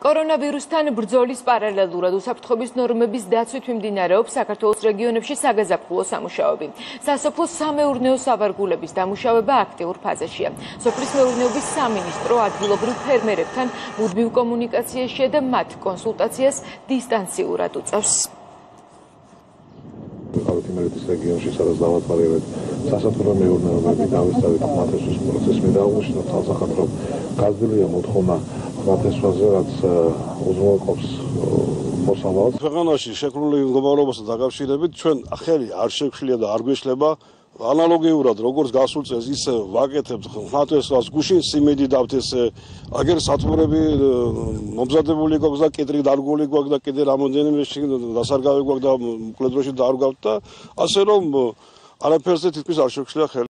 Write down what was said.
კორონავირუსთან ბრძოლის პარალელურად უსაფრთხოების ნორმების დაცვით მიმდინარეობს საქართველოს რეგიონებში საგაზაფხულო სამუშაოები. სასოფლო-სამეურნეო სავარგულების დამუშავება აქტიურ ფაზაშია. სოფლის მეურნეობის სამინისტრო ადგილობრივ ფერმერებთან მუდმივ კომუნიკაციაშია და მათ კონსულტაციას დისტანციურად უწევს. იმერეთის რეგიონში სადაც დავათვალიერეთ სასოფლო მეურნეობები დავესწრებით ხმათესვის პროცესს და აღნიშნოთ თავსახადრო გაზრდილია მოთხოვნა ხმათესვაზე რაც უზრუნველყოფს მოსავალს. ქვეყანაში შექმნილი მდგომარეობასთან დაკავშირებით ჩვენ ხელი არ შეგვშლია და არ გვეშლება ანალოგიურად როგორც გასულ წელს ისე ვაკეთებთ ხმათესვას გუშინ სიმინდი დავთ ესე აგერ სათბურები მომზადებული გვაქვს და კედრი დარგული გვაქვს და კიდე რამოდენიმე დასარგავი გვაქვს და მოკლე დროში დაარგვავთ და ასე რომ არაფერზე თითქმის არ შეგვშლია ხელი.